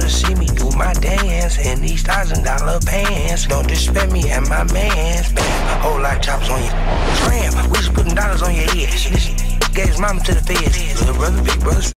to see me do my dance in these $1,000 pants. Don't disrespect me and my mans. Bam, whole lot of choppers on you. Tram, we just putting dollars on your head. This gave his mama to the feds. Little brother, big brother.